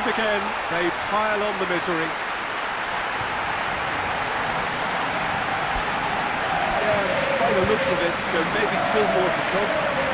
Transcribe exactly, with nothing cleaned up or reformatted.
again, they pile on the misery. Yeah, by the looks of it, there may be still more to come.